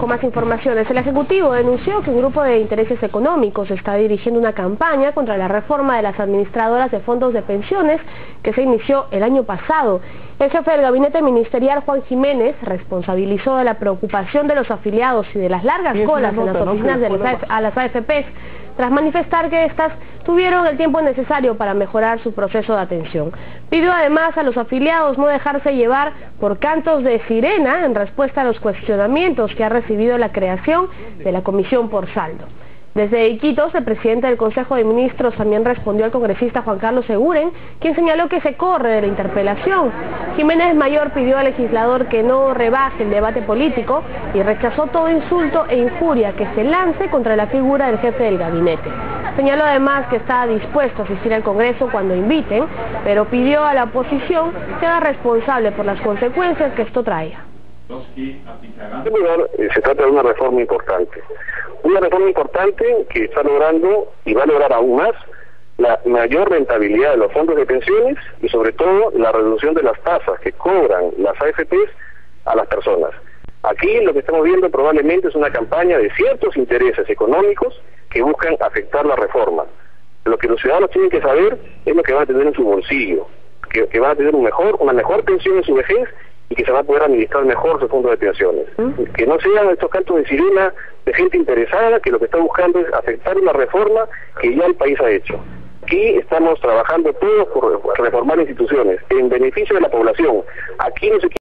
con más informaciones. El Ejecutivo denunció que un grupo de intereses económicos está dirigiendo una campaña contra la reforma de las administradoras de fondos de pensiones que se inició el año pasado. El jefe del gabinete ministerial, Juan Jiménez, responsabilizó de la preocupación de los afiliados y de las largas colas en las oficinas de las AFPs, tras manifestar que éstas tuvieron el tiempo necesario para mejorar su proceso de atención. Pidió además a los afiliados no dejarse llevar por cantos de sirena en respuesta a los cuestionamientos que ha recibido la creación de la Comisión por Saldo. Desde Iquitos, el presidente del Consejo de Ministros también respondió al congresista Juan Carlos Seguren, quien señaló que se corre de la interpelación. Jiménez Mayor pidió al legislador que no rebaje el debate político y rechazó todo insulto e injuria que se lance contra la figura del jefe del gabinete. Señaló además que está dispuesto a asistir al Congreso cuando inviten, pero pidió a la oposición que haga responsable por las consecuencias que esto traiga. En primer lugar, se trata de una reforma importante. Una reforma importante que está logrando y va a lograr aún más la mayor rentabilidad de los fondos de pensiones y sobre todo la reducción de las tasas que cobran las AFPs a las personas. Aquí lo que estamos viendo probablemente es una campaña de ciertos intereses económicos que buscan afectar la reforma. Lo que los ciudadanos tienen que saber es lo que van a tener en su bolsillo, que van a tener una mejor pensión en su vejez y que se va a poder administrar mejor su fondo de pensiones. Que no sean estos cantos de sirena de gente interesada que lo que está buscando es afectar una reforma que ya el país ha hecho. Aquí estamos trabajando todos por reformar instituciones en beneficio de la población. Aquí no se